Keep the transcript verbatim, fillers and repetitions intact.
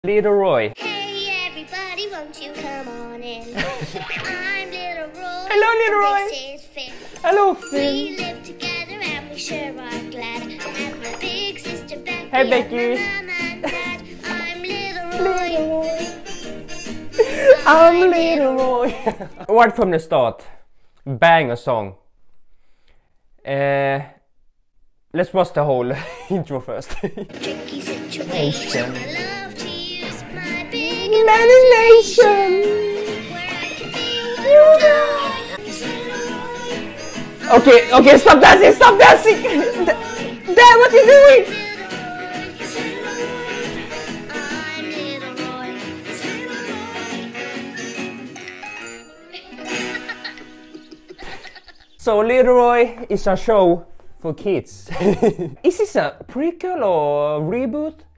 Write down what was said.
Little Roy. Hey everybody, won't you come on in? I'm Little Roy. Hello, Little Roy. This is Finn. Hello, We Finn. live together and we sure are glad. I have my big sister Becky. Hey, Becky. And my mom and dad. I'm Little Roy. I'm Little Roy. Right from the start, bang a song. Uh, let's watch the whole intro first. Tricky situation. I love to use my big Imagination. where I can be a wonder. Okay, okay, stop dancing, stop dancing! Dad, what are you doing? I'm Little Roy. So Little Roy is a show for kids. Is this a prequel or reboot?